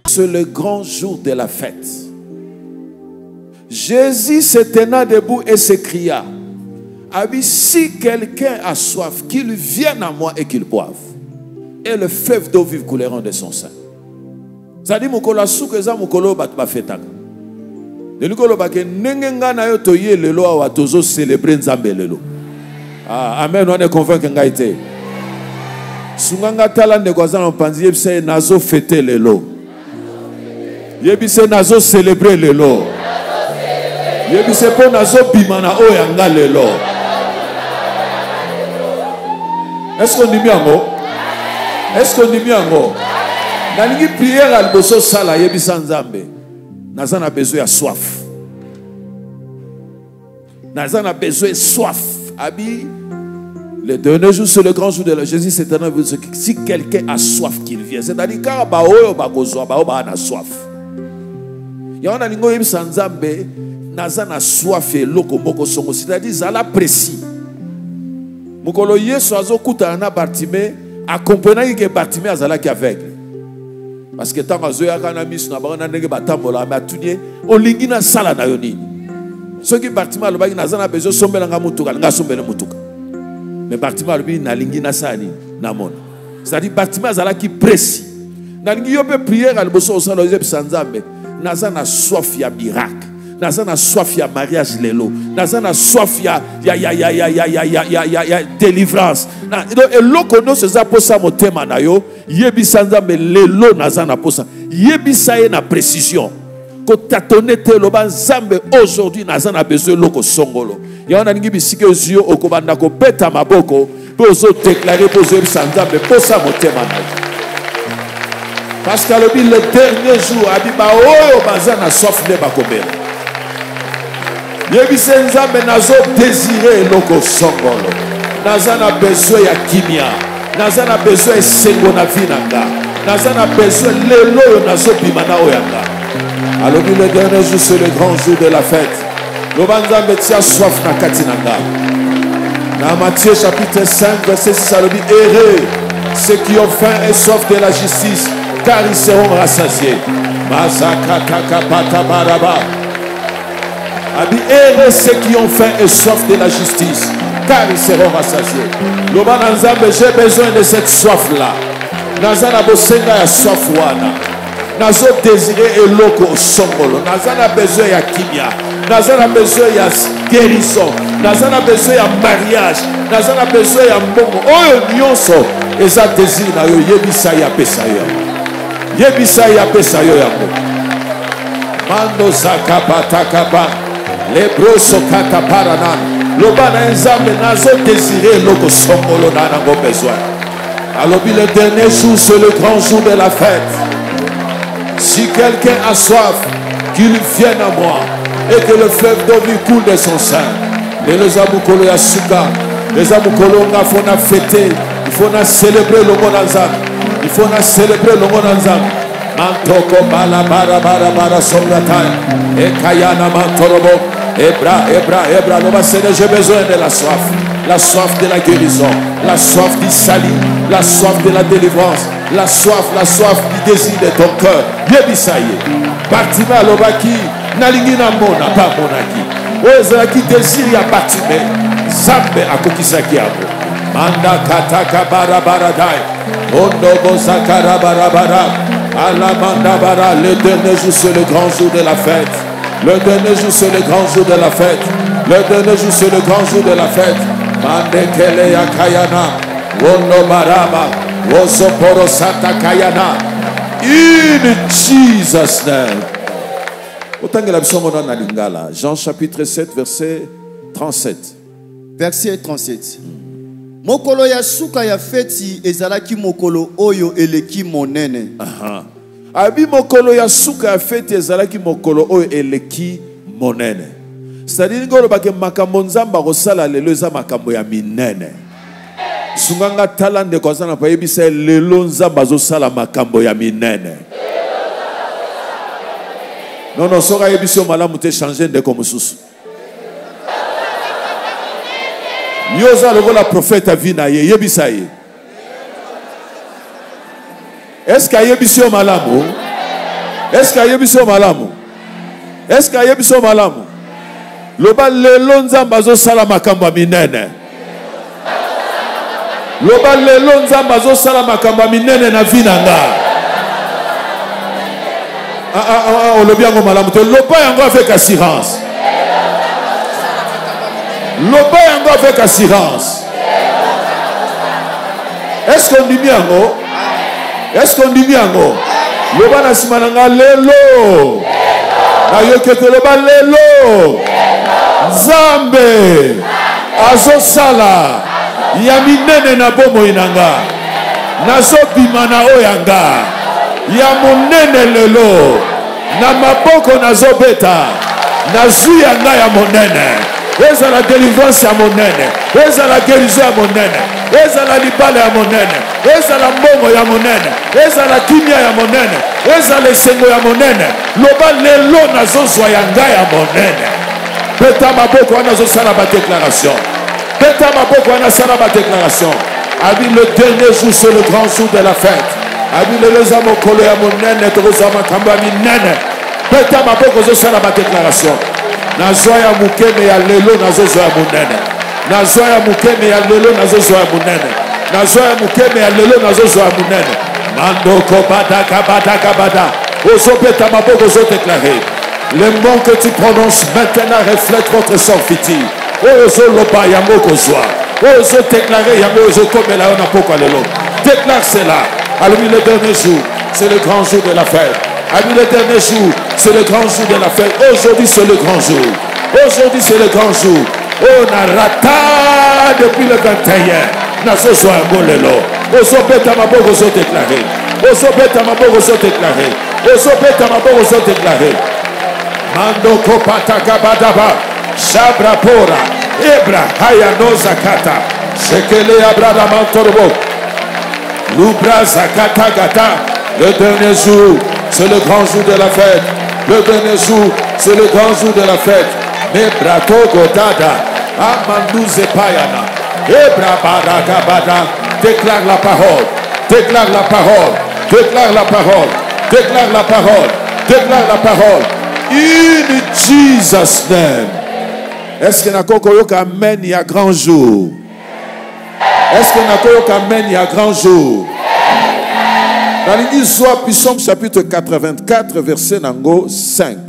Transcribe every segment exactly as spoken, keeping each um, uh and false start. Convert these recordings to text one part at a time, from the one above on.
C'est le grand jour de la fête. Jésus se tenant debout et s'écria, si quelqu'un a soif, qu'il vienne à moi et qu'il boive. Et le fleuve d'eau vive couleront de son sein. Ça dit, mukolo souke za mukolo bat ba fetaka. De likolo ba ke nengenga na yo toye lelo awa tozo célébrer nzambe lelo. Ah, amen, on est convaincu nga ite. Sunganga tala ne kwaza na panzi yebise nazo fêter lelo. Yebise nazo célébrer lelo. Yebise po nazo bimana o yanga lelo. Est-ce qu'on dit bien mot? Est-ce qu'on dit bien mot? Nalingi prière à l'bosso sala yebisa nzambe. Nazan a besoin de soif. Nazan a besoin de soif. Abi, le dernier jour, c'est le grand jour de la Jésus, c'est un homme. Si quelqu'un a soif, qu'il vienne. C'est-à-dire, quand Baoyo Bagozo, Baoba a soif. Il y a un alingo yem sanzambe, Nazan a soif et loko moko songo. C'est-à-dire, Zala précis. Mukolo Yesu azo kuta ana Bartimée, accompagné que Bartimée azala qui aveugle. Parce que tant que Zoya kana misu na bana ndenge batambola ma tunye olingi na sala na yoni. Ceux qui Bartimée le bagi nazana besoin sombela nga mutuka nga sombela mutuka. Mais Bartimée le bagi na lingi na sani na mona. C'est-à-dire Bartimée azala qui précis. Na lingi yo pe prière al boso osala ozep sanzambe. Nazana soif ya miracle. Nazana soif ya mariage lelo. Nazana soif ya ya ya ya ya ya ya ya ya ya délivrance. Et lokono se za posa motema na yo. Yebisa nzambe lelo nazana posa. Yebisa ye na précision. Ko tatonete lo banzambe aujourd'hui nazana besoin loko songolo. Ya ona ningi bisike ozio okobanda ko beta maboko. Pozo déclarer pozo yebisa nzambe posa motema na yo. Parce que le dernier jour abiba oyo bazana soif de bakobela. Yebise nzambe nazo désirer loko songolo. Nazana besoin ya kimia. Nazana besoin ya sengo na vinanga. Nazana besoin lelo nazo bimana oyanga. Alors le dernier jour c'est le grand jour de la fête. Lobanzambe tia soif na katinanga. Dans Matthieu chapitre cinq verset six à l'objet, heureux ceux qui ont faim et soif de la justice, car ils seront rassasiés. Masaka takapata baraba. Heureux ceux qui ont faim et soif de la justice, car ils seront rassasiés. Loba Nzambe, j'ai besoin de cette soif-là. Nazana bosenga ya soif wana. Nazo désirer eloko songolo. Nazana besoin ya kimia. Nazana besoin ya guérison. Nazana besoin ya mariage. Nazana besoin ya mbongo. Oyo nyonso eza désir na yo yebisa ya pesa yo. Yebisa ya pesa yo yango. Mando zakapata kapa. Les broso kata paranan. Lobana nzambe nazo désirer loko songolo na nango besoin. Alors le dernier jour c'est le grand jour de la fête. Si quelqu'un a soif, qu'il vienne à moi et que le fleuve d'eau lui coule de son sein. Et les amukolo ya suka, les amukolo nga fona fêter, il faut na célébrer le monde ensemble. Il faut na célébrer le monde ensemble. Mantoko bala bara bara bara somratai. Et kayana mantorobo. Ebra, Ebra, Ebra, non, Seigneur, j'ai besoin de la soif. La soif de la guérison. La soif du salut. La soif de la délivrance. La soif, la soif du désir de ton cœur. Yebisaye. Bartima Lobaki. Nalingina mona, pas monaki. Ozaki désir ya Bartimé. Zambe akokisaki abo. Manda kataka bara bara dai. Ondo bozakara bara bara. Alamanda bara. Le dernier jour, c'est le grand jour de la fête. Le dernier jour c'est le grand jour de la fête. Le dernier jour c'est le grand jour de la fête. Mandekele ya kayana. Wono marama. Wosoporo sata kayana. In Jesus' name. Otangela bisomono na lingala. Jean chapitre sept verset trente-sept. Verset trente-sept. Mokolo ya suka ya feti ezalaki mokolo oyo eleki monene. Aha. Abi mokolo ya suka ya fete ezalaki mokolo oyo eleki monene. C'est-à-dire ngolo bake makambo nzamba kosala lelo eza makambo ya minene. Sunganga talande kwa sana pa yebisa lelo nzamba zo sala makambo ya minene. Non non soka yebiso malamu te changer de comme susu. Yoza lokola prophète avina ye yebisa ye. Est-ce qu'il y a une mission malamu? Est-ce qu'il y a biso malamu? Est-ce qu'il y a biso malamu? Loba lelo nzamba zo sala makamba minene. Loba lelo nzamba zo sala makamba minene na vinanga. Ah ah ah, on le bien comme malamu. Loba yango avec assurance. Loba yango avec assurance. Est-ce qu'on dit bien ngo? Est-ce qu'on dit bien ngo? Loba na simananga lelo. Na yokete loba lelo. Nzambe azo sala ya minene na bomo inanga. Nazo bimana oyanga. Ya monene lelo. Na maboko nazo beta. Nazu yanga ya monene. Eza la délivrance ya monene. Eza la guérison ya monene. Eza la libala ya monene. Eza la mbongo ya monene. Eza la kimia ya monene. Eza le sengo ya monene. Loba lelo nazozwa yanga ya monene. Beta maboko wana zosala ba déclaration. Beta maboko wana sala ba déclaration. Abi le dernier jour c'est le grand jour de la fête. Abi le lezamo kolo ya monene tozama kamba minene. Beta maboko zosala ba déclaration. Nazwa ya mukeme ya lelo nazozwa ya monene. Nazwa ya mukeme ya lelo nazozwa ya monene. Nazwa ya mukeme ya lelo nazozwa ya monene. Mandoko bada kabada kabada. Ozobeta maboko zo déclarer. Le nom que tu prononces maintenant reflète votre sanctité. Ozo loba yamoko zwa. Ozo déclarer yamoko zo komela ona poko lelo. Déclare cela. Alors le dernier jour, c'est le grand jour de la fête. Alors le dernier jour, c'est le grand jour de la fête. Aujourd'hui, c'est le grand jour. Aujourd'hui, c'est le grand jour. On a rata depuis le vingt et un. Nazo zwa ngolelo. Ozo beta maboko zo déclarer. Ozo beta maboko zo déclarer. Ozo beta maboko zo déclarer. Mando kopata kabadaba. Shabra pora. Ebra hayano zakata. Shekele abrada mantorobo. Lubra zakata gata. Le dernier jour, c'est le grand jour de la fête. Le dernier jour, c'est le grand jour de la fête. Mais brato godada. Amandou zepayana. Ebra baraka bada. Déclare la parole. Déclare la parole. Déclare la parole. Déclare la parole. Déclare la parole. In Jesus' name. Est-ce que Nakokoyoka amen il y a grand jour? Est-ce que Nakokoyoka amen il y a grand jour? Dans l'église soit Psaume chapitre quatre-vingt-quatre verset nango cinq.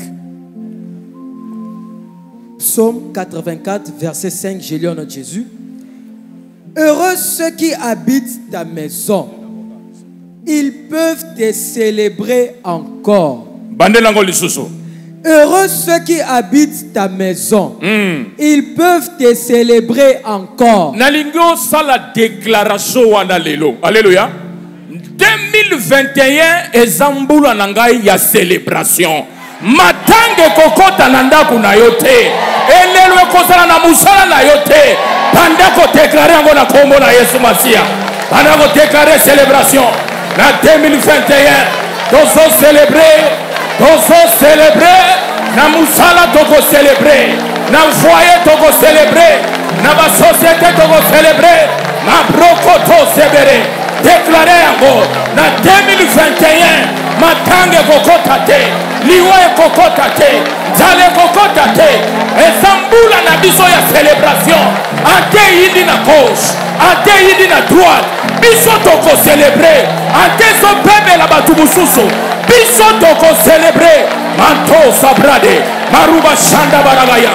Psaume quatre-vingt-quatre verset cinq, je lis au nom de Jésus. Heureux ceux qui habitent ta maison. Ils peuvent te célébrer encore. Bandelango lisusu. Heureux ceux qui habitent ta maison. Mm. Ils peuvent te célébrer encore. Nalingo sa la déclaration wana lelo. Alléluia. deux mille vingt et un ezambula nangai ya célébration. Matange kokota nanda kuna yote. Elelo ekosala na musala na yote. Panda ko déclarer ngo na kombo na Yesu Masia. Panda ko déclarer célébration. Na deux mille vingt et un dozo célébrer. Dozo célébrer. Na musala toko célébrer. Na foyer toko célébrer. Na ba société toko célébrer. Na broko to célébrer. Déclarer encore na deux mille vingt et un matange kokota te liwe kokota te zale kokota te ezambula na biso ya célébration ate yindi na gauche ate yindi na droite biso toko célébrer ate so pembe la batu mususu biso toko célébrer manto sabrade maruba shanda barabaya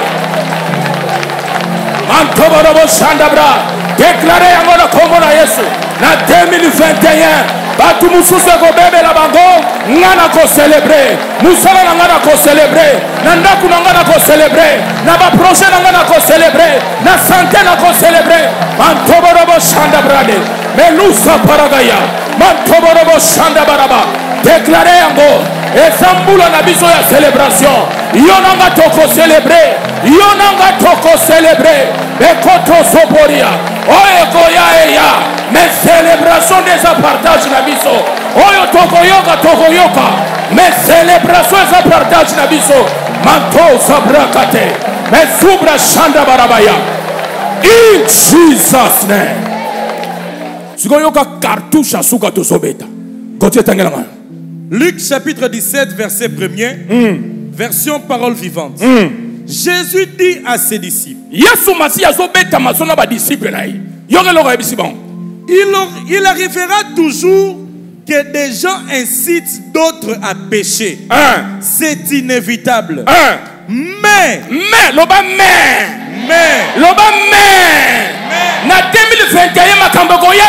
manto barabo shanda bra déclarer yango na kombo na Yesu. Na deux mille vingt et un, batu mususu ko bebe la bango, ngana ko célébrer. Musala na ngana ko célébrer. Na ndaku na ngana ko célébrer. Na ba projet na ngana ko célébrer. Na santé na ko célébrer. Mantoborobo shanda brade. Melusa paragaya. Mantoborobo shanda baraba. Déclarer yango. Ezambula na biso ya célébration. Yonanga toko célébrer. Yonanga toko célébrer. Bekoto soporia. Oye koya eya. Mais célébration des apartages na biso. Oyo toko yoka toko yoka. Mais célébration des apartages na biso. Manto sabrakate. Mais subra shanda barabaya. In Jesus name. Suko yoka cartouche asuka to sobeta. Gotie tangelanga. Luc chapitre dix-sept, verset premier, Mm. version parole vivante. Mm. Jésus dit à ses disciples, Yesu Masiya azobeta maso na ba disciple na ye. Yokeloko yebisi bango. il, or- il arrivera toujours que des gens incitent d'autres à pécher. Un. C'est inévitable. Un. Mais, Mais loba mais. mais, Loba mais. Na deux mille vingt et un makambo koya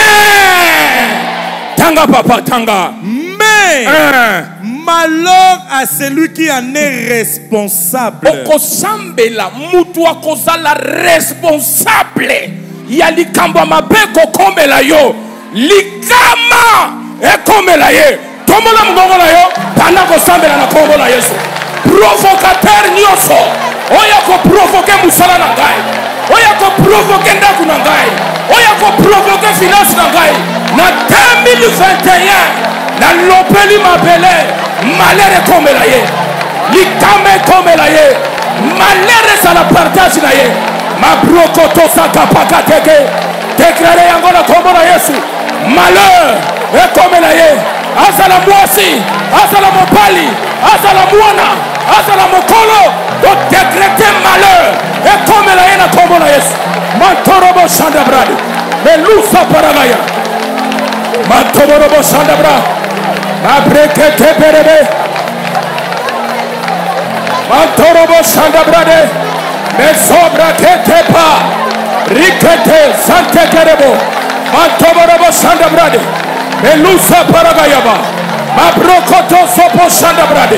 mais. Tanga papa tanga. mais, Un. malheur à celui qui en est responsable. Okosambela mutu akozala responsable. Ya likambo ya mabe kokomela yo. Likama ekomela ye. Tomola mungongo na yo. Bana kosambela na kombo na Yesu. Provocateur nyonso. Oya ko provoquer musala na ngai. Oya ko provoquer ndaku na ngai. Oya ko provoquer finance na ngai. Na deux mille vingt et un na lopeli mabele malere komela ye. Likame komela ye. Malere sa la partage na ye. Ma brokoto sakapaka teke. Déclaré yango na kombo na Yesu. Malheur ekomela ye. Azala mwasi, azala mopali, azala mwana, azala mokolo. Do décréter malheur ekomela ye na kombo na Yesu. Mantorobo shanda brade. Melusa paragaya. Mantorobo shanda brade. Abrekete perebe. Mantorobo shanda brade. Mesobra ketepa. Rikete sante kerebo. Mantorobo shanda brade. Melusa paragayaba. Mabrokoto sopo shanda brade.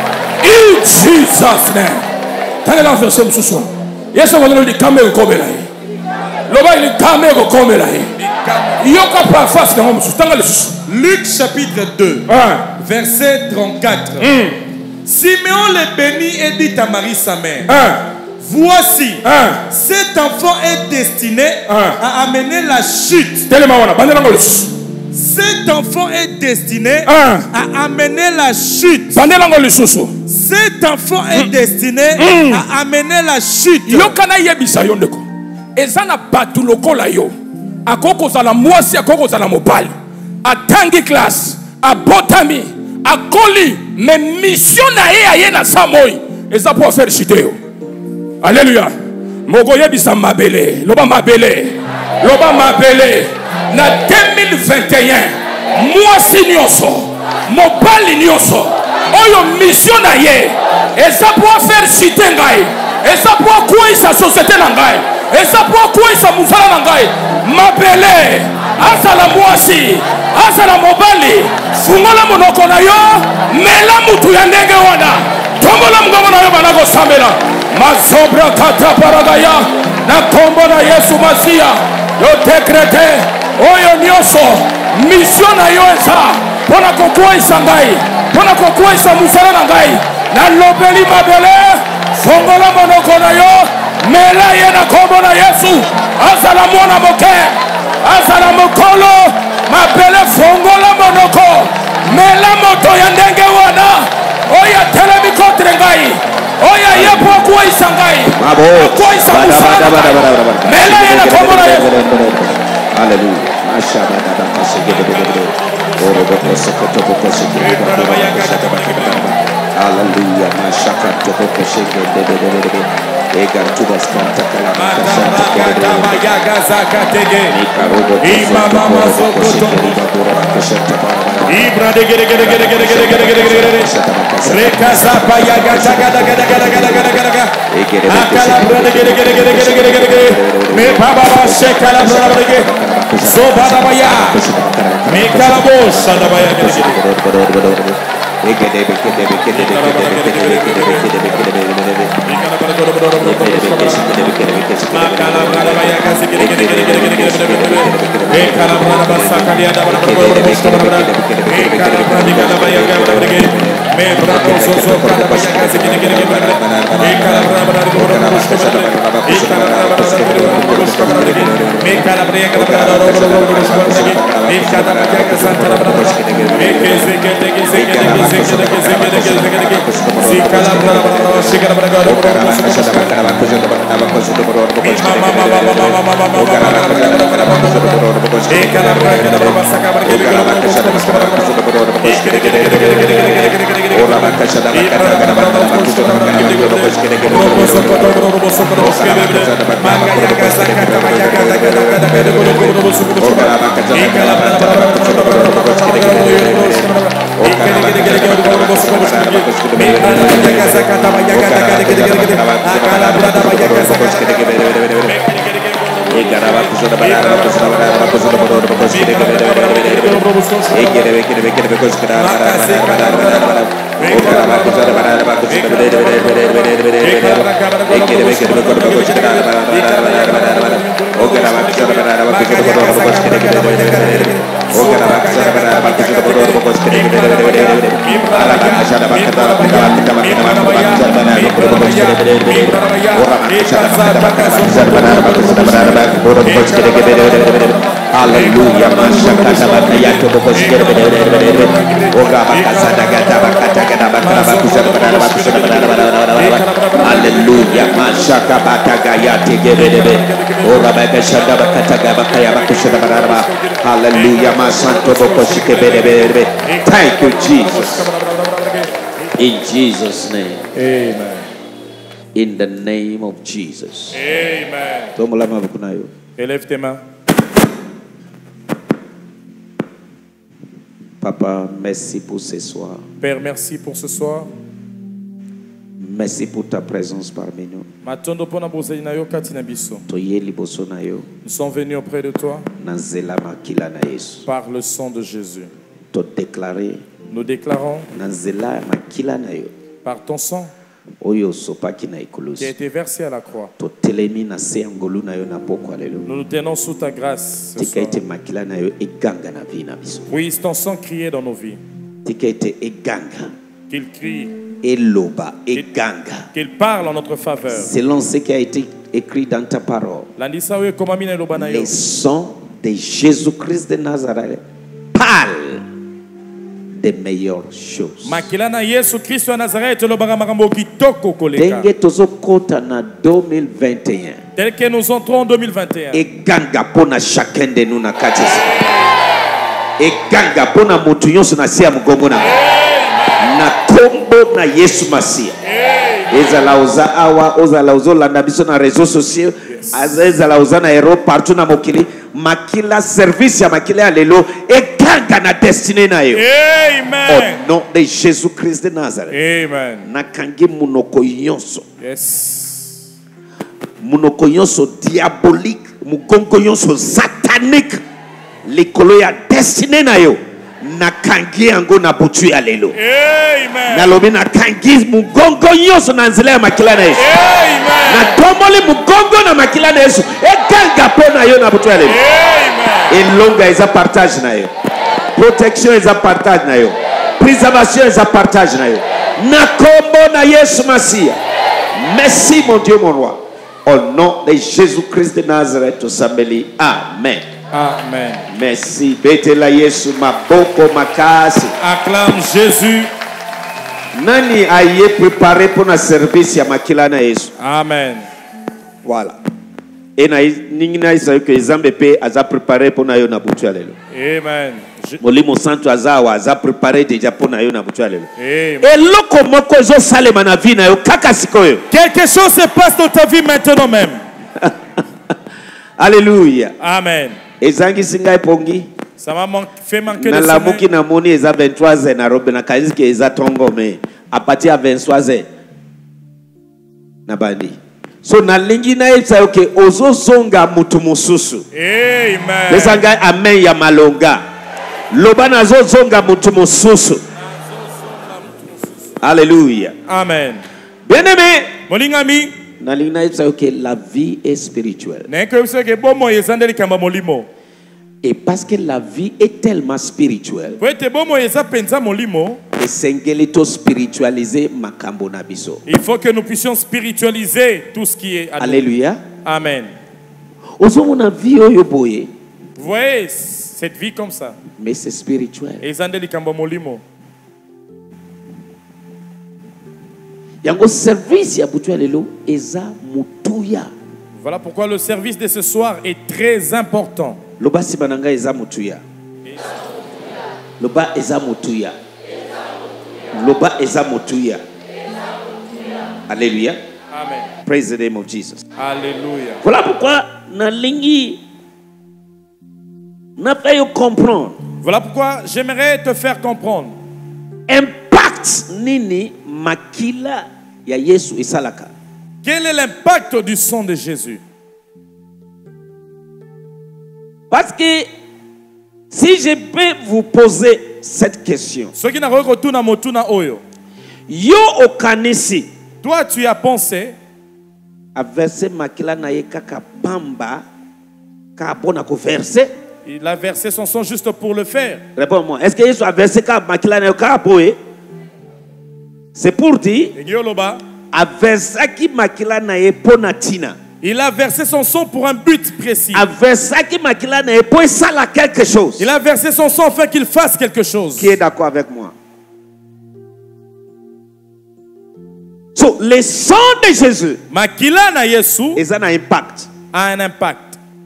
In Jesus' name. Tangela verse mususu. Yesu wano li kame ko komela ye. Loba li kame ko komela ye. Yoka pa face na mususu. Tangela susu. Luc chapitre deux, Un. verset trente-quatre. Mm. Siméon le bénit et dit à Marie sa mère, Un. voici, Un. cet enfant est destiné Un. à amener la chute. Telema wana. Bandela ngolo susu. Cet enfant est destiné Un. à amener la chute. Bandela ngolo susu. Cet enfant est destiné Mm. à amener la chute. Yokana yebisa yo ndeko. Ezana batu lokola yo. Akoko zala mwasi akoko zala mobali. Atangi classe, abotami, akoli, mais mission na ye aye na samoi. Eza pour faire chuter yo. Alléluia. Moko yebisa mabele, loba mabele. Loba mabele. Na deux mille vingt et un, mwasi nyonso, mobali nyonso. Oyo mission na ye. Eza pour faire chuter ngai. Eza pour quoi sa société na ngai. Eza pour quoi sa musala na ngai. Mabele. Azala mwasi, azala mobali, fungola monoko na yo, mela mutu ya ndenge wana. Tombola mgongo na yo banako sambela. Mazobra kata paragaya, na kombo na Yesu Masiya. Yo décrété, oyo nyonso, mission na yo eza, pona kokwesa ngai, pona kokwesa musala na ngai. Na lobeli mabele, fungola monoko na yo, mela ye na kombo na Yesu. Azala mwana moke. Azala mokolo mapele fongola monoko mela moto ya ndenge wana oya telemi contre ngai oya yepo kwa isangai kwa isamusana mela yana komona yepo. Hallelujah. Mashabada bakashigede oro bokosokoto bokoshigede hallelujah. Mashakato bokoshigede Egar tubas kanta kala makashanta Yaga zakatege. Nikarobo Imama mazokoto. Ibra de gere gere gere gere gere gere gere gere gere. Reka zapa yaga jaga daga daga daga daga daga daga. Akala bra de gere gere gere gere gere gere gere. Me baba ba shekala bra de gere. So baba ba ya. Me kala bo shada ba ya gere gere. Egede bekede bekede bekede bekede Mama Hallelujah, mashakata bakayato bokoshkere bedere oga bakasada gata bakata gata bakara bakusada badara bakusada badara badara hallelujah mashaka batagayate gedebe oga bakashada bakata bakaya bakusada badara hallelujah masanto bokoshke bedebe. Thank you Jesus. In Jesus name. Amen. In the name of Jesus. Amen. Tomolama bukunayo. Élève tes mains. Papa, merci pour ce soir. Père, merci pour ce soir. Merci pour ta présence parmi nous. Matondo pona bozeli na yo kati na biso. Toye liboso na yo. Nous sommes venus auprès de toi Na nzela makila na Yesu. par le sang de Jésus. To déclarer Nous déclarons na nzela makila na yo. par ton sang Oyo sopaki na qui a ikulusi. été versé à la croix. To telemi na se ngolu na yo na poko alelo. Nous nous tenons sous ta grâce ce Tika soir. ete makila na yo eganga na vi na biso. Puisse ton sang crier dans nos vies. Tika ete eganga. Qu'il crie, Eloba eganga. qu'il parle en notre faveur. Selon ce qui a été écrit dans ta parole. Landisa we komamina loba na yo. Les sons de Jésus-Christ de Nazareth parlent des meilleures choses. Makila na Yesu Kristo wa Nazareth lobaka makambo kitoko koleka. Denge tozo kota na deux mille vingt et un. Tel que nous entrons en deux mille vingt et un. Et ganga pona chacun de nous na kati. Et ganga pona mutu nyonso na sia mugongo na. Na kombo na Yesu Masia. Ezala oza awa ozala ozolanda biso na réseaux sociaux. Ezala oza na hero partout na mokili. Makila service ya makila ya lelo eganga na destinée na yo. Amen. Au nom de Jésus-Christ de Nazareth. Amen. Nakangi munoko yonso. Yes. Munoko yonso diabolique, mugongo yonso satanique. Likolo ya destinée na yo. Nakangi yango na butu ya lelo. Amen. Nalobi nakangi mugongo yonso na nzela ya makila na Yesu. Amen. Na tomoli mugongo na makila na Yesu. Eganga pona yo na butu ya lelo. Amen. Elonga eza partage na yo. Protection eza partage na yo. Préservation eza partage na yo. Na kombo na Yesu Masia. Merci mon Dieu mon roi. Au nom de Jésus-Christ de Nazareth, Osambeli. Amen. Amen. Merci. Betela Yesu maboko makasi. Acclame Jésus. Nani aye préparé pour na service ya makila na Yesu. Amen. Voilà. Et na ningina isa que Zambe pe aza préparé pour na yo na butu ya lelo. Amen. Je... Molimo santo azawa aza préparé déjà pour na yo na butu ya lelo. Amen. Eloko moko ezo salema na vie na yo kaka sikoyo. Quelque chose se passe dans ta vie maintenant même. Alléluia. Amen. Ezangi singa pongi. Ça m'a man... fait manquer Na de lamuki sommeil. na moni eza vingt-trois heures na robe na kaniziki eza tongo me. À partir de vingt-trois heures. Na bandi. So na lingi na eza yoke ozo zonga mutu mususu. Amen. Lesanga amen ya malonga. Loba na zo zonga mutu mususu. Alléluia. Amen. Bien-aimé. Molingami. Na lingi na eza yoke la vie est spirituelle. Neke useke bomo yezandeli kamba molimo. Et parce que la vie est tellement spirituelle, Po ete bomo yeza penza molimo. et sengeli spiritualiser makambo na biso. Il faut que nous puissions spiritualiser tout ce qui est à nous. Alléluia. Amen. Ozomona vie oyo boye, Vous voyez cette vie comme ça. mais c'est spirituel. Ezandeli kamba molimo. Yango service ya butu ya lelo eza mutuya. Voilà pourquoi le service de ce soir est très important. Loba sibananga eza mutuya. Loba eza mutuya. Loba eza motuya. Alléluia. Amen. Praise the name of Jesus. Alléluia. Voilà pourquoi nalingi n'a pas eu comprendre. Voilà pourquoi j'aimerais te faire comprendre. Impact nini makila ya Yesu isalaka. Quel est l'impact du sang de Jésus? Parce que si je peux vous poser cette question. Ce qui n'a pas retourné motuna oyo. Yo okanisi. Toi tu as pensé a versé makila na ye kaka pamba ka bona ko verser. Il a versé son sang juste pour le faire. Réponds-moi. Est-ce que Jésus a versé ka makila na yo ka poe? C'est pour dire a versé ki makila na ye pona tina. Il a versé son sang pour un but précis. A versé ki makila na ye po sala quelque chose. Il a versé son sang afin qu'il fasse quelque chose. Qui est d'accord avec moi? So, le sang de Jésus makila na Yesu a un impact. A un impact.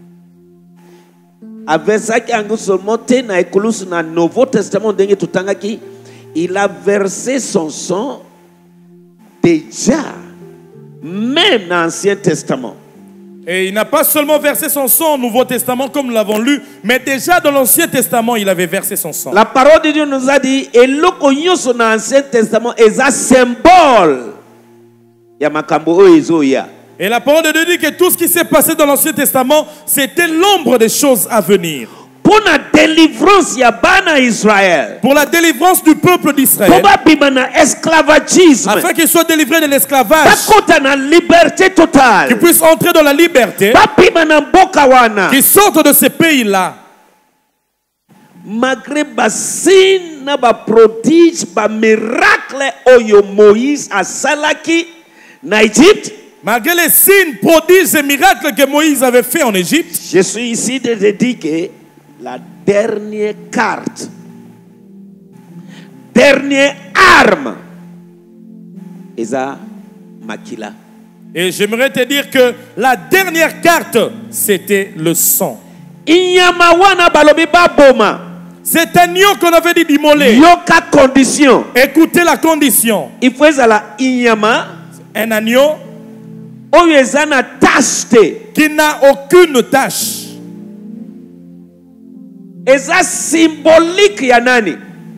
Avec ça qui a seulement na ekolusu na Nouveau Testament dengue tutanga ki il a versé son sang déjà même dans l'Ancien Testament. Et il n'a pas seulement versé son sang au Nouveau Testament comme nous l'avons lu, mais déjà dans l'Ancien Testament, il avait versé son sang. La parole de Dieu nous a dit et loko nyonso na l'Ancien Testament est un symbole ya makambo oyo ezoya. Et la parole de Dieu dit que tout ce qui s'est passé dans l'Ancien Testament, c'était l'ombre des choses à venir. Pour la délivrance ya bana Israël. Pour la délivrance du peuple d'Israël. Afin qu'ils soient délivrés de l'esclavage. Liberté totale. Qu'ils puissent entrer dans la liberté. Qu'ils sortent de ces pays-là. Malgré basin na ba prodige ba miracle oyo Moïse a salaki na Égypte. Malgré les signes, prodiges et miracles que Moïse avait fait en Égypte. Je suis ici de te dire que la dernière carte, dernière arme, est à Makila. Et j'aimerais te dire que la dernière carte, c'était le sang. C'est un lion qu'on avait dit d'immoler. Condition. Écoutez la condition. Il faut la inyama, un agneau qui n'a aucune tâche. Symbolique ya nani?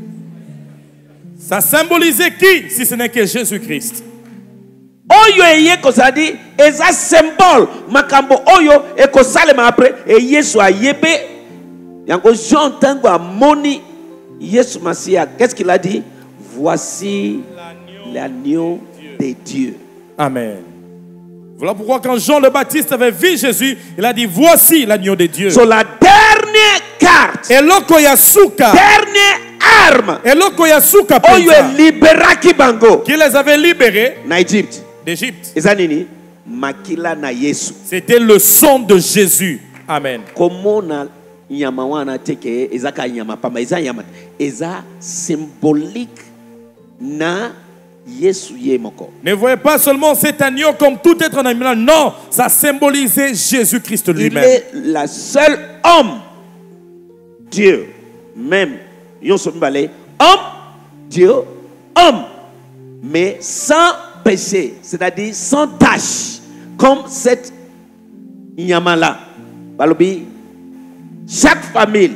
Ça symbolisait qui si ce n'est que Jésus-Christ? Oyo eye kozadi eza symbole makambo oyo ekosalema après et Yesu ayebe yango Jean tango amoni Yesu Masia, qu'est-ce qu'il a dit? Voici l'agneau de Dieu. Amen. Voilà pourquoi quand Jean le Baptiste avait vu Jésus, il a dit voici l'agneau de Dieu. Sur la dernière carte, et loko yasuka, dernière arme, et loko yasuka oyo liberaki bango, qui les avait libérés na Égypte, d'Égypte. Ezanini makila na Yesu. C'était le sang de Jésus. Amen. Comment na nyama wana teke ezaka nyama pamba eza nyama eza symbolique na Yesu yemoko. Ne voyez pas seulement cet agneau comme tout être animal. Non, ça symbolisait Jésus-Christ lui-même. Il est la seule homme, Dieu, même homme, Dieu, homme, mais sans péché, c'est-à-dire sans tâche, comme cette nyama-là. Balobi, chaque famille,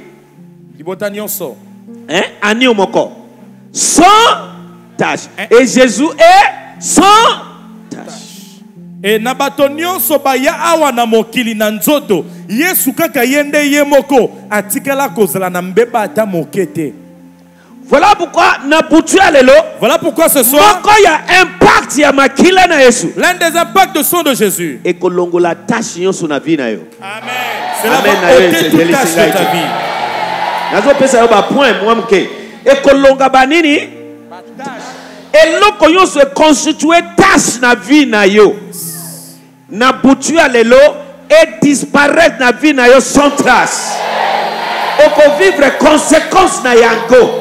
hein, agneau moko, sans tâche. Et Jésus est sans tâche. Et nabatonio sobaya awa na mokili na nzoto Yesu kaka yende yemoko atikala kozala na mbeba ata mokete. Voilà pourquoi na butua lelo. Voilà pourquoi ce soir moko ya impact ya makila na Yesu. L'un des impacts de sang de Jésus. Et kolongola tâche nyonso na vie na yo. Amen. C'est la ôter toute tâche de ta vie. Nazo pesa yo ba point moi mke. Et kolonga banini et loko yo se constituer tâche na vie na yo na butua lelo et disparaître na vie na yo sans trace. Oko vivre conséquence na yango.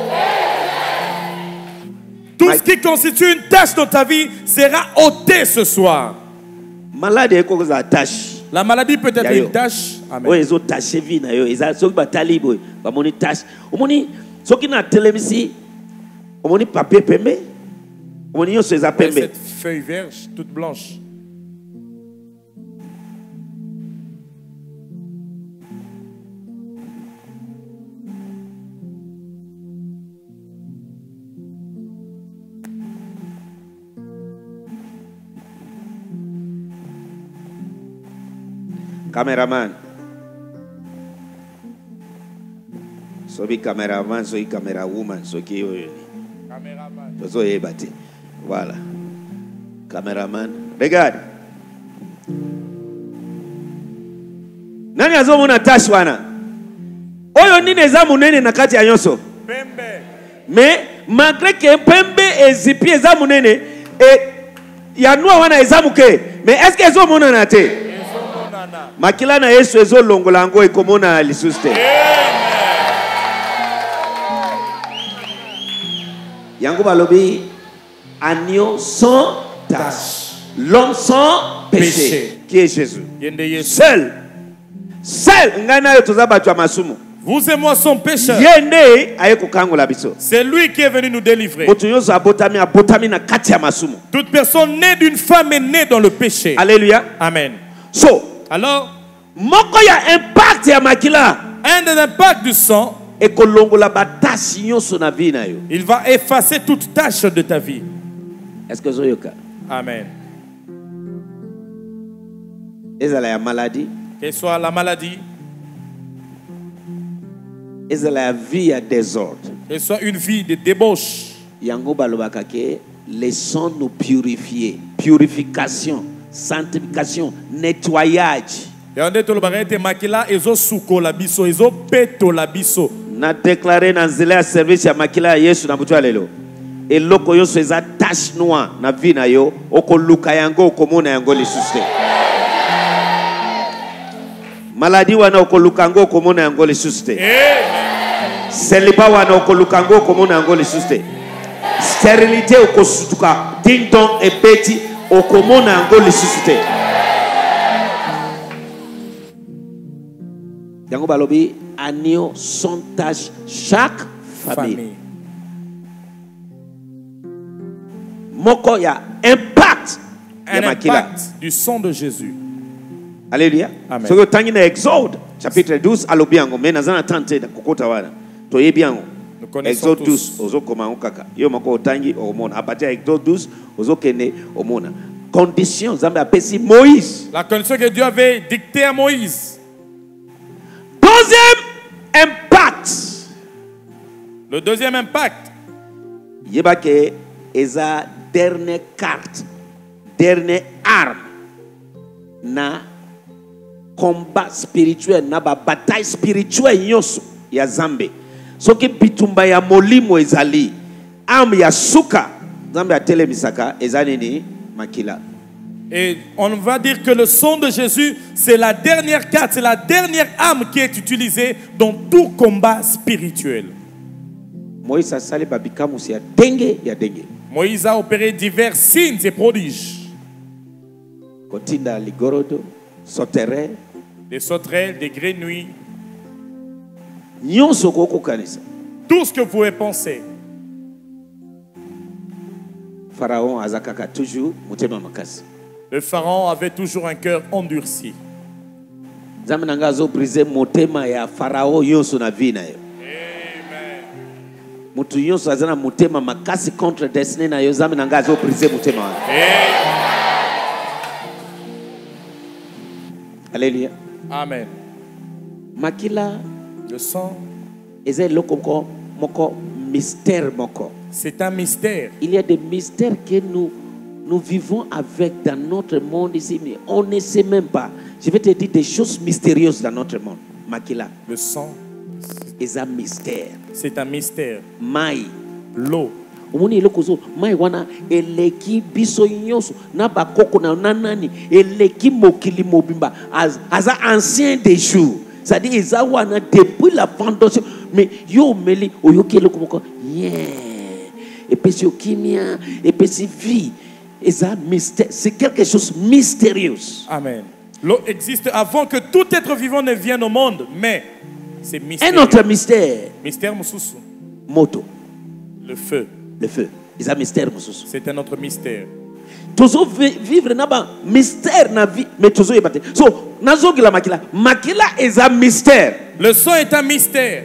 Tout ce qui constitue une tâche dans ta vie sera ôté ce soir. Malade eko za tâche. La maladie peut être une tâche. Amen. Oui, ils ont taché vie na yo, ils ont soki batali boy, ba moni tâche. Omoni soki na télévision, omoni papier pembe. omoni nyonso eza Ouais, pembe. cette feuille vierge, toute blanche. Cameraman. Sobi cameraman, sobi camera woman, soki oyo. Caméraman. Tozo yebate. Voilà. Cameraman. Regarde. Nani azomona tashi wana? Oyo nini eza munene na kati ya nyonso? Pembe. Mais malgré que pembe ezipi eza munene et ya noa wana eza muke. Mais est-ce que ezomona na te? Makila na Yesu ezo longola ngo ekomona lisusu te. Yango balobi agneau sans tache, l'homme sans péché, Péché. qui est Jésus. Yende Yesu. Seul, seul ngana yo toza batu ya masumu. Vous et moi sommes pécheurs. Yende aye kokangola biso. C'est lui qui est venu nous délivrer. Moto nyonso abotami abotami na kati ya masumu. Toute personne née d'une femme est née dans le péché. Alléluia. Amen. So, Alors, moko ya impact ya makila un des impacts du sang, ekolongola batasi nyonso na vie na yo. il va effacer toute tâche de ta vie. Est-ce que zoyoka? Amen. Ezala ya maladie, Qu'elle soit la maladie, ezala ya vie ya désordre. qu'elle soit une vie de débauche. Yango balobaka ke laissons nous purifier. Purification, sanctification, nettoyage. Yande tolobaka ete makila ezo suko la biso, ezo peto la biso. Na déclaré na nzela ya service ya makila ya Yesu na butu ya lelo. Eloko yoso eza tache noire na vie na yo, okoluka yango okomona yango lisusu te. Maladie wana okoluka yango okomona yango lisusu te. Celibat wana okoluka yango okomona yango lisusu te. Stérilité okosutuka ding dong ebeti okomona yango lisusu te. Yango balobi agneau sans tache chaque famille. Famille. Moko ya impact Un ya makila. impact du sang de Jésus. Alléluia. Amen. So tangi na Exode chapitre douze alobi yango mais nazana tante kokota wana. Toyebi yango. Nous connaissons Exode douze tous. ozo koma kaka. Yo mako tangi omona. À partir de Exode douze ozo kene omona. Condition Nzambe apesi Moïse. La condition que Dieu avait dictée à Moïse. Deuxième impact. Le deuxième impact, Yeba ke eza dernière carte, dernière arme na combat spirituel, na ba bataille spirituelle nyonso ya Zambe. Soki bitumba ya molimo ezali, arme ya suka, Zambe atele misaka ezali ni makila. et on va dire que le sang de Jésus, c'est la dernière carte, c'est la dernière arme qui est utilisée dans tout combat spirituel. Moïse asali babikamusi ya denge ya denge. Moïse a opéré divers signes et prodiges. Kotinda ligorodo, sotere, Des sauterelles, des grenouilles, nyonso koko kanisa. tout ce que vous pouvez penser. Pharaon azakaka toujours mutema makasi. Le pharaon avait toujours un cœur endurci. Nzambe nanga azo briser motema ya Pharaon yonso na vie na yo. Mutu yonso azana motema makasi contre destiné na yo, Nzambe nanga azo briser motema wana. Alléluia. Amen. Makila Le sang, eza eloko moko moko mystère moko. c'est un mystère. Il y a des mystères que nous nous vivons avec dans notre monde ici, mais on ne sait même pas. Je vais te dire des choses mystérieuses dans notre monde. Makila, Le sang, eza mystère. c'est un mystère. Mai. L'eau. Omoni eloko zo mai wana eleki biso nyonso na bakoko na nanani eleki mokili mobimba Az, aza ancien des jours, c'est-à-dire eza wana depuis la fondation, mais yo meli oyoki eloko moko yeah epesi okimia epesi vie eza mystère, c'est quelque chose mystérieux. Amen. L'eau existe avant que tout être vivant ne vienne au monde, mais c'est Un mystérieux. autre mystère, Mystère Moussousou. moto, Le feu. le feu. Ils ont mystère mosusu. C'est un autre mystère. Tozo vivre naba mystère na vie mais tozo yebate. So nazo gila makila. Makila est un mystère. Le sang est un mystère.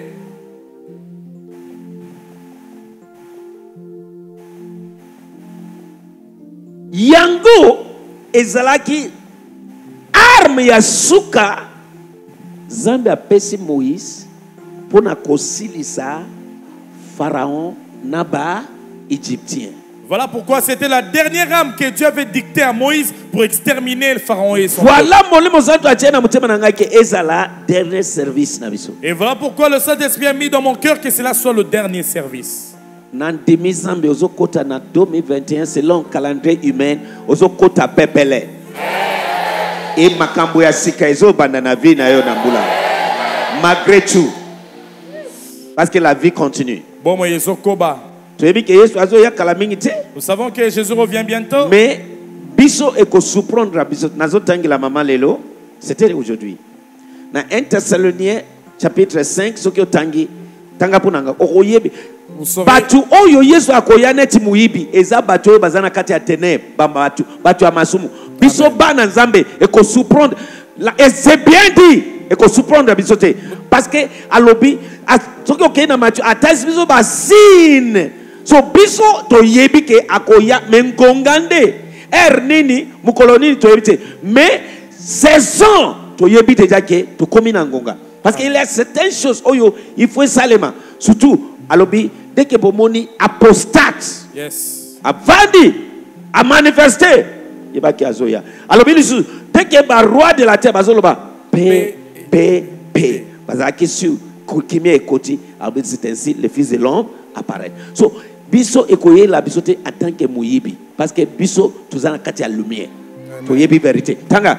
Yango ezalaki arme ya suka Zambe apesi Moïse pona kosilisa Pharaon naba égyptien. Voilà pourquoi c'était la dernière arme que Dieu avait dictée à Moïse pour exterminer le pharaon et son Voilà molimo zanto atiena mutema nanga ke ezala dernier service na biso. Et voilà pourquoi le Saint-Esprit a mis dans mon cœur que cela soit le dernier service. Nan demi zambe ozo kota na deux mille vingt et un selon calendrier humain ozo kota pepele. Et makambo ya sika ezo banda na vie na yo na mbula. Malgré tout. Parce que la vie continue. Bon moi yezo koba. Nous savons que Jésus revient bientôt. Mais biso eko surprendre biso nazo tangi la maman lelo, c'était aujourd'hui. Dans un Thessaloniciens chapitre cinq soki otangi tanga punanga okoyebi. Batu oyo Yesu akoya neti muibi eza batu oyo bazana kati ya ténèbres bamba batu batu ya masumu. Biso bana nzambe eko surprendre et c'est bien dit eko surprendre biso te parce que alobi soki okei na Matthieu atasi biso ba signe. So biso to yebi ke akoya mengongande er nini mukoloni to yebite mais saison to yebi déjà ke to komi na ngonga parce qu'il y a certaines choses oyo il faut salema surtout alobi dès que bomoni apostate yes avandi a manifester yebaki azoya alobi lisu dès que ba roi de la terre bazoloba p p p bazaki sur kimi ekoti alobi c'est ainsi le fils de l'homme apparaît. So biso ekoye la biso te en tant que muyibi parce que biso tuzana kati ya lumière to yebi vérité tanga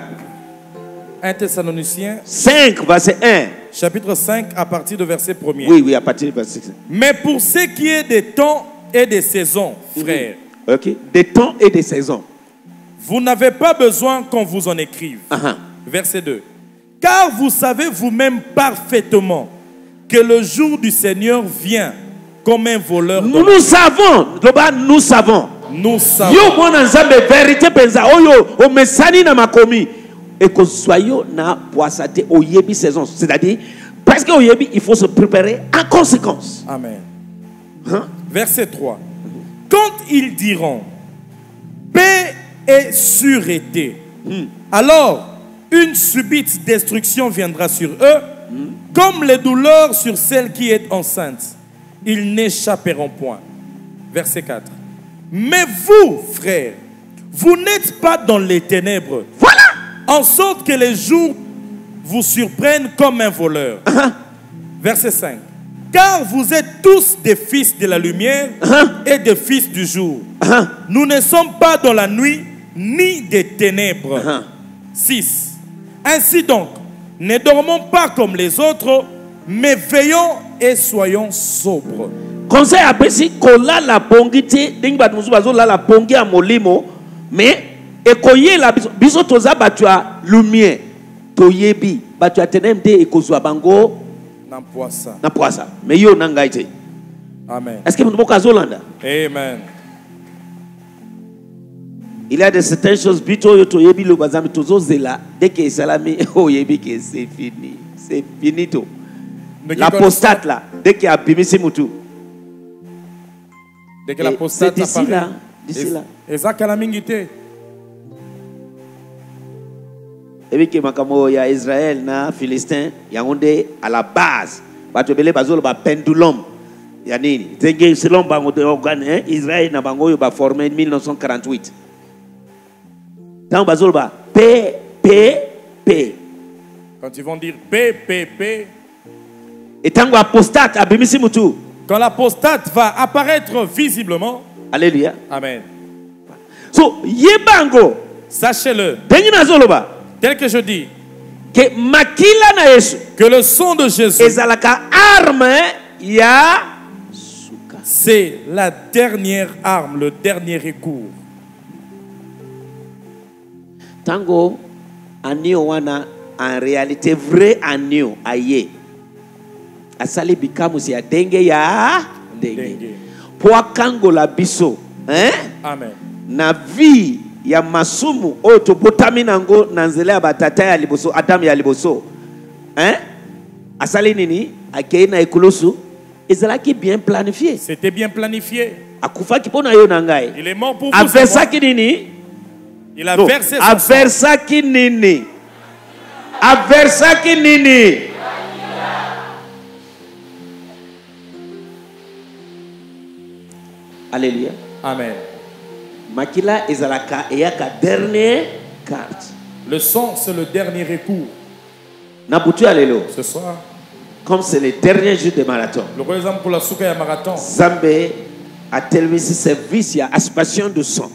un Thessaloniciens cinq verset un chapitre cinq à partir de verset premier. Oui oui à partir du verset cinq. Mais pour ce qui est des temps et des saisons frères, mm-hmm. OK, des temps et des saisons, vous n'avez pas besoin qu'on vous en écrive. Uh-huh. Verset deux. Car vous savez vous-même parfaitement que le jour du Seigneur vient comme un voleur. Nous, nous savons, nous savons. Nous savons. Yo mona nzambe vérité penza oyo o mesani na makomi et que soyo na poisate o yebi saison, c'est-à-dire parce que o yebi il faut se préparer en conséquence. Amen. Hein? Verset trois. Quand ils diront paix et sûreté, hmm. alors une subite destruction viendra sur eux, hmm. comme les douleurs sur celle qui est enceinte. Ils n'échapperont point. Verset quatre. Mais vous, frères, vous n'êtes pas dans les ténèbres. Voilà. En sorte que les jours vous surprennent comme un voleur. Uh-huh. Verset cinq. Car vous êtes tous des fils de la lumière uh-huh. et des fils du jour. Uh-huh. Nous ne sommes pas dans la nuit ni des ténèbres. Uh-huh. six. Ainsi donc, ne dormons pas comme les autres, mais veillons et soyons sobres. Conseil après si kola la bongite dingi bat musu bazo la la bongi a molimo mais ekoye la biso toza batua lumière toyebi batua tenemde ekozwa bango na poisa na poisa mais yo nangaite. Amen. Est-ce que vous pouvez Zolanda? Amen. Il y a de certaines choses bito yo toyebi le bazami tozo zela dès que salami oyebi que c'est fini c'est finito. L'apostate là, dès qu'il a bimisi mutu. Dès que l'apostate apparaît. C'est d'ici là, d'ici là. Et ça qu'elle a mingité. Et puis que makamo ya Israël na Philistin, ya onde à la base, ba to belé bazolo ba pendulum. Ya nini? Zenge selon bango de organe, hein, Israël na bango yo ba formé en mille neuf cent quarante-huit. Tant bazolo ba P P P. Quand ils vont dire P P P. Et tant apostate abimisi mutu. Quand l'apostate va apparaître visiblement. Alléluia. Amen. So yebango. Sachez-le. Dengi na zoloba. Tel que je dis. Que makila na Yesu. Que le sang de Jésus. Ezalaka arme ya suka. C'est la dernière arme, le dernier recours. Tango anio wana en réalité vrai anio aye. Asali bikamu si ya denge ya denge. Po kango la biso hein? Amen. Na vie ya masumu oyo tobotami nango na nzela ya batata ya liboso Adam ya liboso, hein? Asali nini akei na ekulusu ezalaki bien planifié. C'était bien planifié. Akufaki pona yo na ngai. Il est mort pour vous. Aversaki nini? Il a No. versé son Aversaki nini? Aversaki nini? Alléluia. Amen. Makila ezalaka eyaka dernier carte. Le sang, c'est le dernier recours. Nabutu alelo. Ce soir, Comme c'est le dernier jour de marathon. le roi exemple pour la souka et marathon. Zambé a tellement ce service ya aspiration de sang.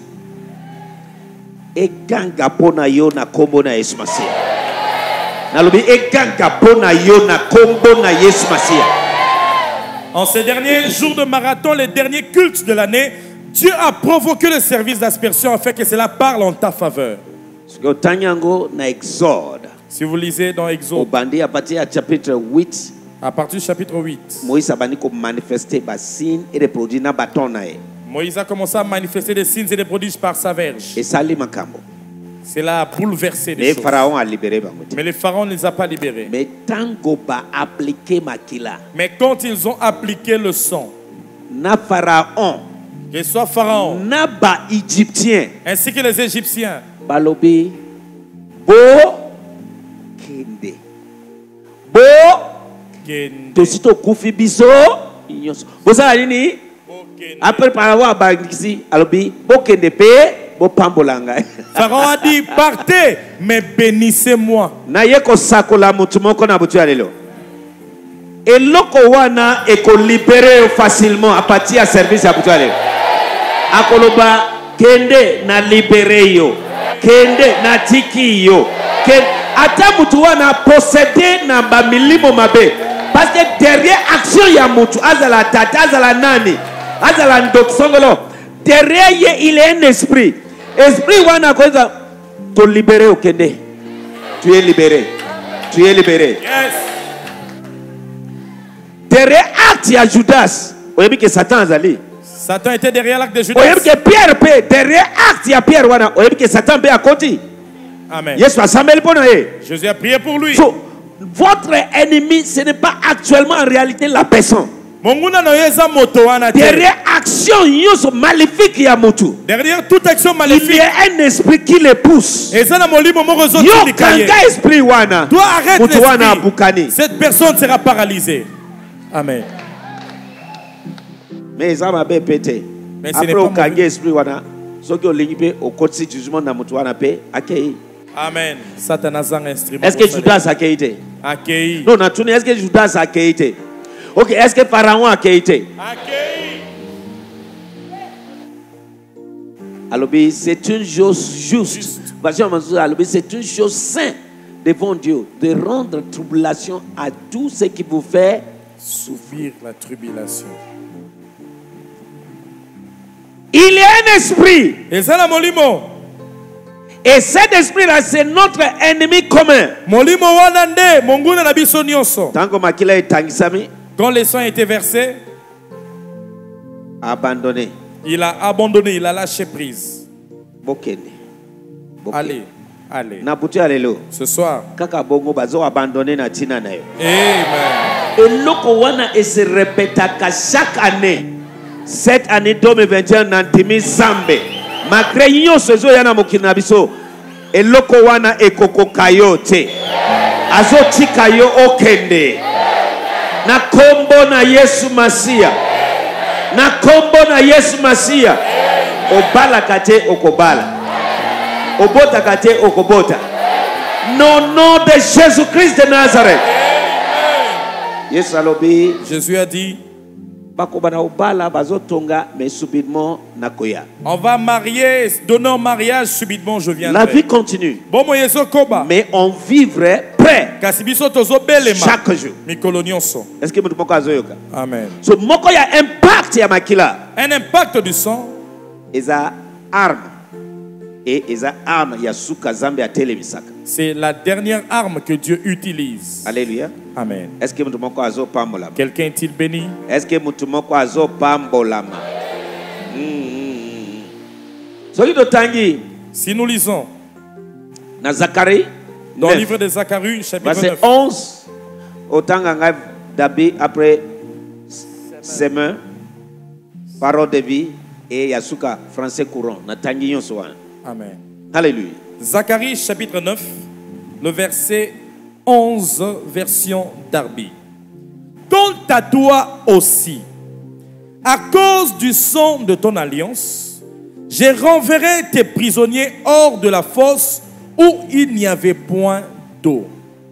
Eganga pona yo na kombo na Yesu Masia. Nalobi eganga pona yo na kombo na Yesu Masia. En ces derniers jours de marathon, les derniers cultes de l'année, Dieu a provoqué le service d'aspersion afin que cela parle en ta faveur. Parce tanyango na Exode. Si vous lisez dans Exode, Obandi à partir du chapitre huit, à partir du chapitre huit, Moïse a bani ko manifester ba signe et des produits na baton na e. Moïse a commencé à manifester des signes et des prodiges par sa verge. Et ça li makambo. Cela a bouleversé les Les choses. pharaons a libéré bango. Mais les pharaons ne les a pas libérés. Mais tango ba appliquer makila. Mais quand ils ont appliqué le sang, Na pharaon, que ce soit Pharaon, na ba égyptien, ainsi que les Égyptiens, balobi bo kende. Bo Kende, tosito kufi biso nyonso. Bosala nini? Kende. Après par avoir bangisi alobi bo kende pe bo pambolanga. Pharaon a dit, partez, mais bénissez-moi. Na yeko sakola mutu moko na butu ya lelo. Eloko wana eko libérer facilement à partir du service ya butu ya lelo. Akoloba kende na libérer yo. Kende na tiki yo. Kende ata mutu wana posséder na ba milimo mabe. Parce que derrière action ya mutu azala tata azala nani azala ndok songolo. Derrière ye il est un esprit. Esprit wana kwanza to libérer au kende. Tu es libéré. Tu es libéré. Yes. Derrière acte ya Judas, oyebi que Satan azali. Satan était derrière l'arc de Judas. Oyebi que Pierre pe derrière acte ya Pierre wana, oyebi que Satan pe akoti. Amen. Yesu asambeli pona ye. Jésus a prié pour lui. So, votre ennemi, ce n'est pas actuellement en réalité la personne. Monguna no yeza moto wana te. Derrière action yoso maléfique ya mutu, Derrière toute action il maléfique, y a un esprit qui le pousse. et ça na molimo moko zo Yo tindikaye. kanga esprit wana. Toi arrête Mutu wana l'esprit. abukani. Cette personne sera paralysée. Amen. Mais ça m'a bien pété. Mais ce Après n'est pas au kanga mauvais. esprit wana, so ki olingi pe au kotsi jugement na mutu wana pe akei. Amen. Satan a un instrument. Est-ce que Judas a été? Accueilli. Non, non, est-ce que Judas a été? Ok, est-ce que Pharaon a été? Accueilli. Alors, c'est une chose juste. Alors, c'est une chose sainte devant Dieu de rendre tribulation à tout ce qui vous fait Souffrir la tribulation. Il y a un esprit. Et ça la molimo. Et cet esprit-là, c'est notre ennemi commun. Molimo wana nde monguna na biso nyonso. Tant que Makila est tangisami, Quand le sang a été versé, abandonné. il a abandonné, il a lâché prise. Bokene. Bokene. Allez, allez. Nabutu alelo. Ce soir. Kaka bongo bazo abandonné na tina na yo. Amen. Et loko wana et se répétaka chaque année. Cette année deux mille vingt et un nantimi Zambe. Malgré yon sezo yana mokina biso. Et loko wana e koko kayote. Azo tikayo okende. Na kombo na Yesu Masia. Na kombo na Yesu Masia. Obala kate okobala. Obota kate okobota. No nom de Jésus-Christ de Nazareth. Yesu alobi. Jésus a dit, Bakobana obala bazotonga mais subitement nakoya. on va marier, donner en mariage, subitement je viendrai. La vie continue. Bon moyezo koba. Mais on vivrait prêt Kasi biso tozo belema. chaque jour. Mikolo nyonso. Est-ce que moko azoyoka? Amen. So moko ya impact ya makila. Un impact du sang. Eza arme. Et eza arme ya suka zambe ya telemisaka. C'est la dernière arme que Dieu utilise. Alléluia. Amen. Est-ce que moko azo pambolama? Quelqu'un est-il béni? Est-ce que moko azo pambolama? Mm, mm, mm. Si nous lisons dans Zacharie, dans le livre de Zacharie, chapitre verset neuf, onze, autant d'habits après Semain, parole de vie et Yasuka, français courant. Amen. Alléluia. Zacharie, chapitre neuf, le verset onze, version Darby. Quant à toi aussi, à cause du sang de ton alliance, je renverrai tes prisonniers hors de la fosse où il n'y avait point d'eau.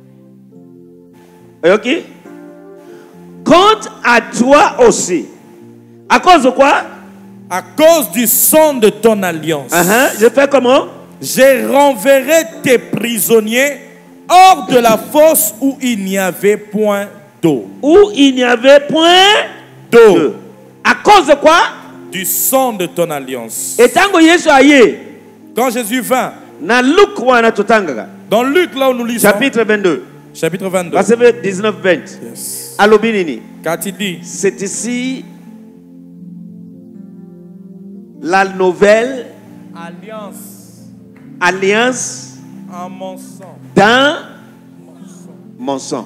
Ok? Quant à toi aussi, à cause de quoi? À cause du sang de ton alliance. Uh-huh. Je fais comment? Je renverrai tes prisonniers hors de la fosse où il n'y avait point d'eau. Où il n'y avait point d'eau. À cause de quoi? Du sang de ton alliance. Et tango Yesu aye. Quand Jésus vint. Na Luc wana tutanga. Dans Luc là où nous lisons. Chapitre vingt-deux. Chapitre vingt-deux. Verset dix-neuf vingt. Yes. Alobinini. Quand il dit. C'est ici la nouvelle alliance. Alliance. En mon sang. Dans mon sang.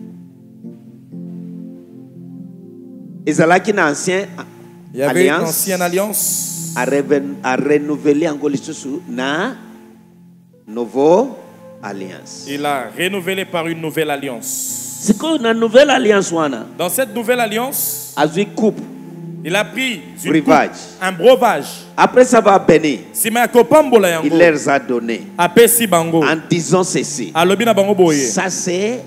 Ezalaki na ancien. Il y avait une ancienne alliance à, à renouveler en Golisusu na nouveau alliance. Il a renouvelé par une nouvelle alliance. C'est quoi une nouvelle alliance wana? Dans cette nouvelle alliance, Azui coupe. Il a pris une coupe, un breuvage. Après ça va bénir. Il leur a donné en disant ceci. Ça c'est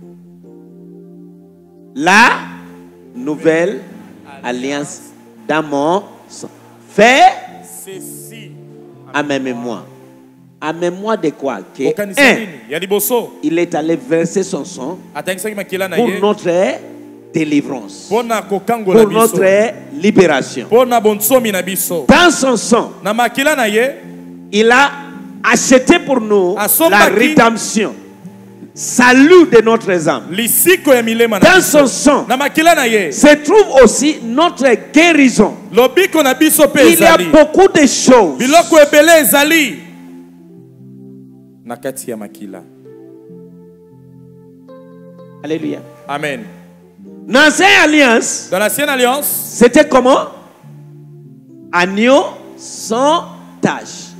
la nouvelle alliance dans mon sang. Fais ceci à ma mémoire. À mémoire de quoi? Que un, il est allé verser son sang pour notre délivrance, pour notre libération. Dans son sang, il a acheté pour nous la rédemption, salut de notre âme. Dans son sang se trouve aussi notre guérison. Il y a beaucoup de choses. Alléluia. Amen. Dans l'ancienne alliance, dans l'ancienne alliance, c'était comment? Agneau sans tache.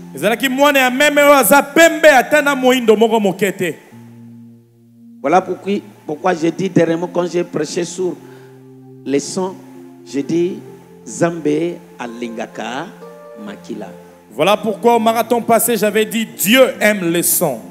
Voilà pourquoi, pourquoi j'ai dit dernièrement quand j'ai prêché sur les sons, j'ai dit Zambé alingaka makila. Voilà pourquoi au marathon passé j'avais dit Dieu aime les sons.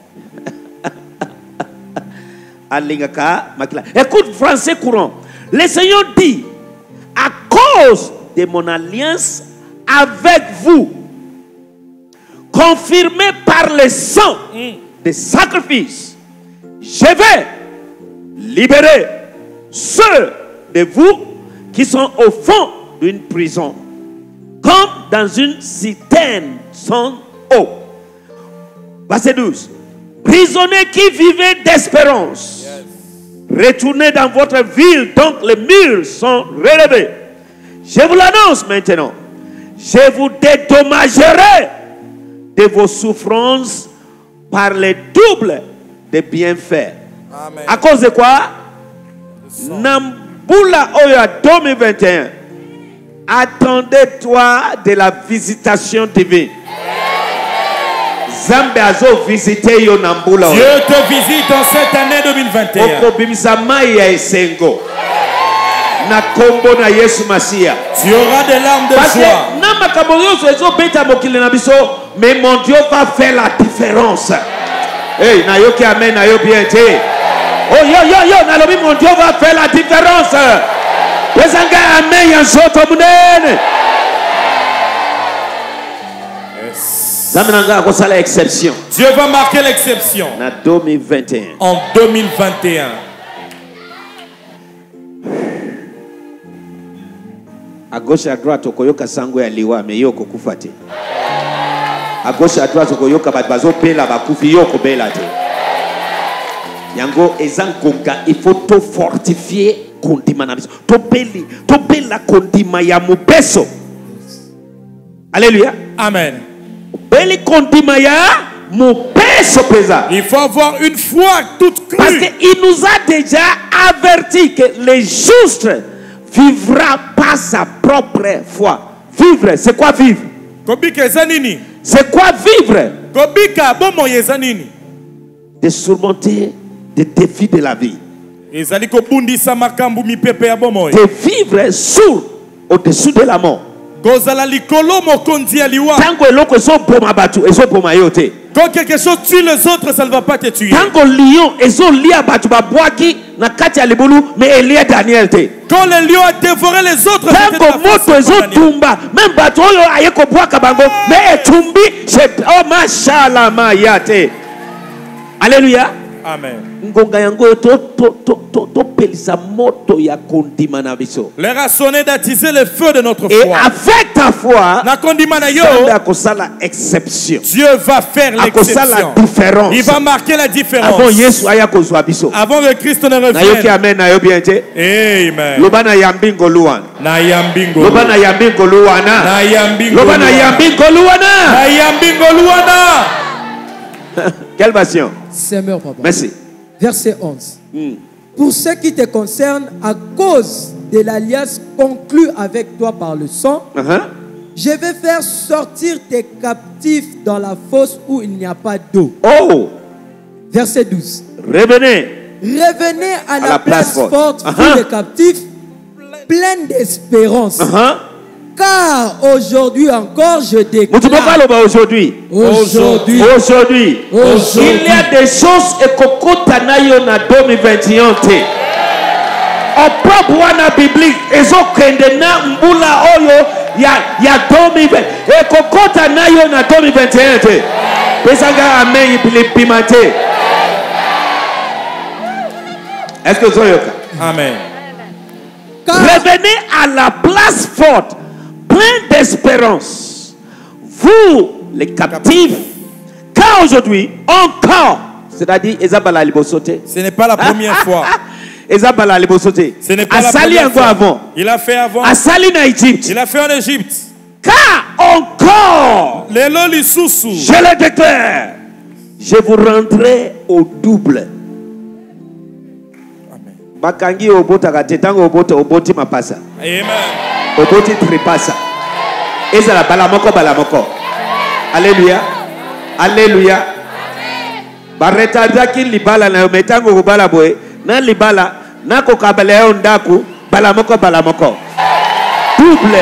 Alingaka makila. Écoute français courant. Le Seigneur dit, à cause de mon alliance avec vous, confirmée par le sang mm. des sacrifices, je vais libérer ceux de vous qui sont au fond d'une prison, comme dans une citerne sans eau. Verset douze. Prisonniers qui vivaient d'espérance. Yes. Retournez dans votre ville, donc les murs sont relevés. Je vous l'annonce maintenant. Je vous dédommagerai de vos souffrances par le double des bienfaits. Amen. À cause de quoi? Nambula Oya deux mille vingt et un. Attendez-toi de la visitation divine. Dieu te visite en cette année deux mille vingt et un. Tu auras des larmes de joie. Mais mon Dieu va faire la différence. Hey, nayoki amen, nayoki bien. Oh yo yo yo, nalobi mon Dieu va faire la différence. Pesanga amen yanzoto munene. Exception. Dieu va marquer l'exception deux mille vingt et un. En deux mille vingt et un. À gauche et à droite, okoyoka sango ya liwa mais yoko kufate. À gauche et à droite, okoyoka bazo pela bakufi yoko bela te. Yango ezangonga, il faut tout fortifier kondima na biso. To peli, to pela kondima ya mubeso. Alléluia. Amen. Beli kondimaya mon père sopeza. Il faut avoir une foi toute Parce crue. qu'il nous a déjà averti que le juste vivra par sa propre foi. Vivre, c'est quoi vivre? Kobika ezanini. C'est quoi vivre? Kobika bomo ezanini. De surmonter des défis de la vie. Ezali kobundisa makambu mipepe ya bomo. De vivre sur, au-dessus de la mort. Kozala likolo mokonzi ya liwa. Tango eloko ezo boma batu, ezo boma yote. Quand quelque chose tue les autres, ça ne va pas te tuer. Tango lion ezo lia batu babwaki na kati ya libulu, mais elia Daniel te. Quand le lion a dévoré les autres, c'était Tango de la moto façon ezo de Daniel. tumba, même batu oyo ayeko bwaka bango, mais etumbi, c'est oh mashallah ma yate. Alléluia. Amen. Ngonga yango to to to to to pelisa moto ya kondima na biso. L'air a sonné d'attiser le feu de notre Et foi. avec ta foi, Na kondima na yo, Dieu akosala exception. Dieu va faire Akosala l'exception. différence. Il va marquer la différence. Avant Yesu aya kozwa biso. Avant que Christ ne Na yoki revienne. amen na yo bien te. Amen. Loba na yambi ngoluwana. Na yambingo. Loba na yambi ngoluwana. Na yambingo. Loba na yambi ngoluwana. Na yambingo luana. Quelle passion. Seigneur, papa. Merci. Verset onze. Mm. Pour ce qui te concerne, à cause de l'alliance conclue avec toi par le sang, Uh-huh. je vais faire sortir tes captifs dans la fosse où il n'y a pas d'eau. Oh, Verset douze. revenez. Revenez à la, la place place forte. forte, Uh-huh. vous les captifs, pleins d'espérance. Uh-huh. Car aujourd'hui encore, je Mutu moko déclare. aloba aujourd'hui. Aujourd'hui. Aujourd'hui. Aujourd'hui. Il y a des choses ekokota na yo na deux mille vingt et un te. Opa bwana biblique ezokende na mbula oyo ya ya deux mille vingt. Ekokota na yo na deux mille vingt et un te. Pesanga amen ipima te. Est-ce que vous avez Amen. Car Revenez à la place forte, plein d'espérance. Vous, les captifs, car aujourd'hui, encore, c'est-à-dire, Ezabala Libosote. Ce n'est pas la première fois. Ezabala Libosote. Ce n'est pas la Asali première encore fois. avant. Il a fait avant. Asali na Égypte. Il a fait en Égypte. Car encore, Lelo lisusu. je le déclare, je vous rendrai au double. Bakangi obota katetango obota oboti mapasa. Amen. Oboti tripasa. Ezala balamoko balamoko. Alléluia. Alléluia. Baretadaki libala na metango kubala boy. Na libala na kokabala yo ndaku balamoko balamoko. Double.